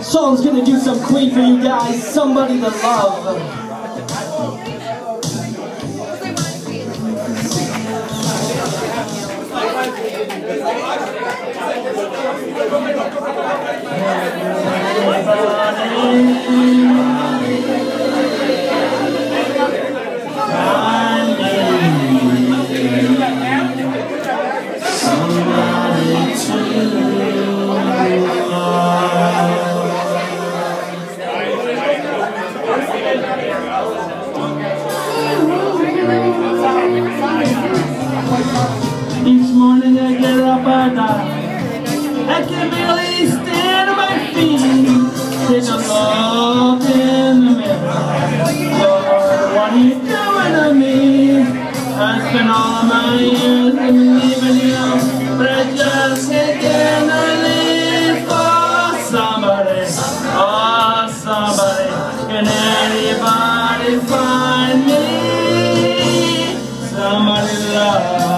Sean's gonna do some Queen for you guys. Somebody to love. Each morning I get up and I can barely stand on my feet. Take a look in the mirror. Lord, what are you doing to me? I spent all of my years believing you, but I just can't get no leave for somebody. Oh, somebody. Can anybody find me? Somebody love.